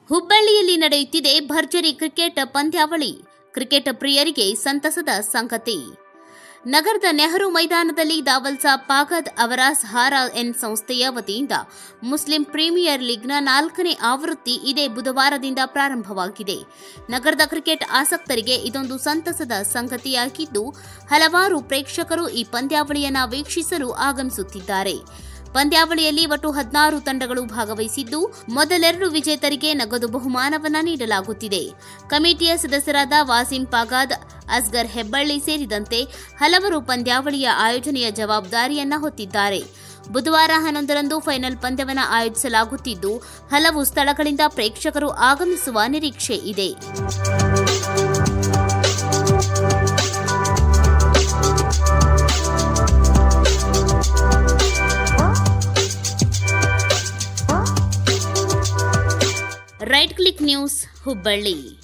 ಹುಬ್ಬಳ್ಳಿಯಲ್ಲಿ ನಡೆಯುತ್ತಿದೆ ಭರ್ಜರಿ ಕ್ರಿಕೆಟ್ ಪಂದ್ಯಾವಳಿ. ಕ್ರಿಕೆಟ್ ಪ್ರಿಯರಿಗೆ ಸಂತಸದ ಸಂಗತಿ. ನಗರದ ನೆಹರು ಮೈದಾನದಲ್ಲಿ ದಾವಲ್ ಸಾಬ್ ಪಾಗದ್ ಅವರ ಸಹಾರಾ ಎನ್ ಸಂಸ್ಥೆಯ ವತಿಯಿಂದ ಮುಸ್ಲಿಂ ಪ್ರೀಮಿಯರ್ ಲೀಗ್ನ 4ನೇ ಆವೃತ್ತಿ ಇದೇ ಬುಧವಾರದಿಂದ ಪ್ರಾರಂಭವಾಗಿದೆ. ನಗರದ ಕ್ರಿಕೆಟ್ ಆಸಕ್ತರಿಗೆ ಇದೊಂದು ಸಂತಸದ ಸಂಗತಿಯಾಗಿದ್ದು, ಹಲವಾರು ಪ್ರೇಕ್ಷಕರು ಈ ಪಂದ್ಯಾವಳಿಯನ್ನು ವೀಕ್ಷಿಸಲು ಆಗಮಿಸುತ್ತಿದ್ದಾರೆ. ಪಂದ್ಯಾವಳಿಯಲ್ಲಿ ಒಟ್ಟು 16 ತಂಡಗಳು ಭಾಗವಹಿಸಿದ್ದು, ಮೊದಲೆರಡು ವಿಜೇತರಿಗೆ ನಗದು ಬಹುಮಾನವನ್ನು ನೀಡಲಾಗುತ್ತಿದೆ. ಕಮಿಟಿಯ ಸದಸ್ಯರಾದ ವಾಸಿಂ ಪಾಗಾದ್, ಅಸ್ಗರ್ ಹೆಬ್ಬಳ್ಳಿ ಸೇರಿದಂತೆ ಹಲವರು ಪಂದ್ಯಾವಳಿಯ ಆಯೋಜನೆಯ ಜವಾಬ್ದಾರಿಯನ್ನ ಹೊತ್ತಿದ್ದಾರೆ. ಬುಧವಾರ 11ರಂದು ಫೈನಲ್ ಪಂದ್ಯವನ್ನು ಆಯೋಜಿಸಲಾಗುತ್ತಿದ್ದು, ಹಲವು ಸ್ಥಳಗಳಿಂದ ಪ್ರೇಕ್ಷಕರು ಆಗಮಿಸುವ ನಿರೀಕ್ಷೆ ಇದೆ. Right click news, Hubballi.